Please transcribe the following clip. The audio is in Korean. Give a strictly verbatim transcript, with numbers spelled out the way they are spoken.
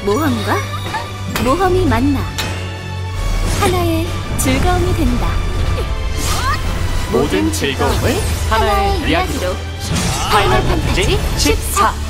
모험과 모험이 만나 하나의 즐거움이 된다. 모든 즐거움을 하나의 하나의 이야기로 이야기로 파이널 판타지 십사.